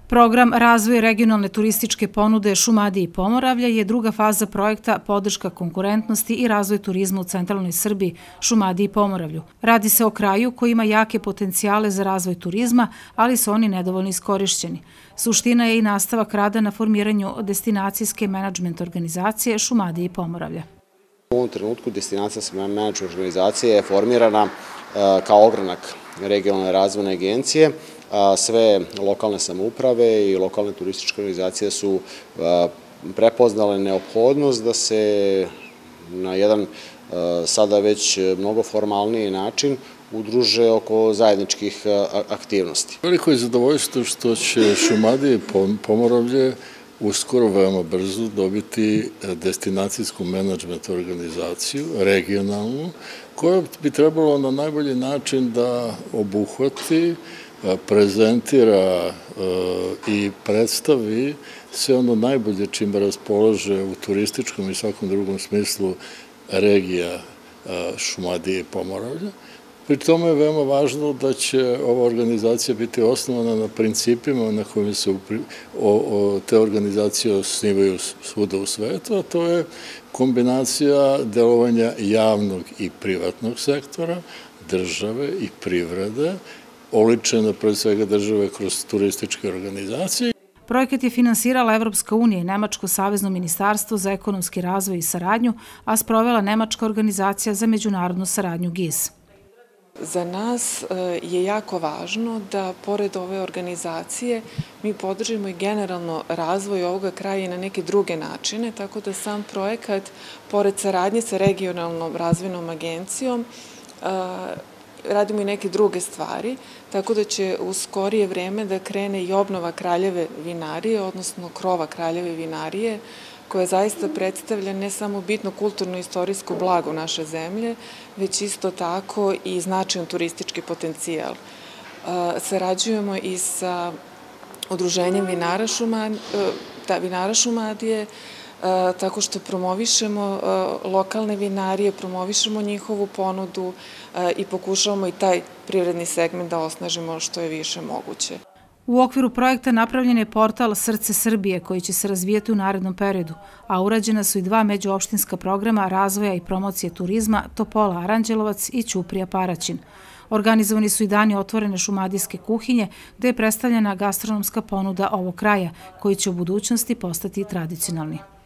Program Razvoj regionalne turističke ponude Šumadije i Pomoravlja je druga faza projekta Podrška konkurentnosti i razvoj turizma u centralnoj Srbiji, Šumadiji i Pomoravlju. Radi se o kraju koji ima jake potencijale za razvoj turizma, ali su oni nedovoljno iskorišćeni. Suština je i nastavak rada na formiranju destinacijske menadžment organizacije Šumadije i Pomoravlja. U ovom trenutku destinacijska menadžment organizacija je formirana kao ogranak regionalne razvojne agencije. Sve lokalne samouprave i lokalne turističke organizacije su prepoznale neophodnost da se na jedan sada već mnogo formalniji način udruže oko zajedničkih aktivnosti. Veliko je zadovoljstvo što će Šumadije i Pomoravlje uskoro veoma brzo dobiti destinacijsku menadžment organizaciju, regionalnu, koja bi trebalo na najbolji način da obuhvati, prezentira i predstavi sve ono najbolje čime raspolaže u turističkom i svakom drugom smislu regija Šumadije i Pomoravlja. Pri tome je veoma važno da će ova organizacija biti osnovana na principima na kojima se te organizacije osnivaju svuda u svetu, a to je kombinacija delovanja javnog i privatnog sektora, države i privrede, oličena pre svega države kroz turističke organizacije. Projekat je finansirala Evropska unija i Nemačko savezno ministarstvo za ekonomski razvoj i saradnju, a sprovela Nemačka organizacija za međunarodnu saradnju GIS. Za nas je jako važno da, pored ove organizacije, mi podržimo i generalno razvoj ovoga kraja i na neke druge načine, tako da sam projekat, pored saradnje sa regionalnom razvojnom agencijom, radimo i neke druge stvari, tako da će u skorije vreme da krene i obnova Kraljeve vinarije, odnosno krova Kraljeve vinarije, koja zaista predstavlja ne samo bitno kulturno-istorijsko blago naše zemlje, već isto tako i značajan turistički potencijal. Sarađujemo i sa udruženjem vinara Šumadije, tako što promovišemo lokalne vinarije, promovišemo njihovu ponudu i pokušavamo i taj privredni segment da osnažimo što je više moguće. U okviru projekta napravljen je portal Srce Srbije koji će se razvijati u narednom periodu, a urađena su i dva međuopštinska programa razvoja i promocije turizma Topola Aranđelovac i Ćuprija Paraćin. Organizovani su i dani otvorene šumadijske kuhinje gde je predstavljena gastronomska ponuda ovog kraja koji će u budućnosti postati tradicionalni.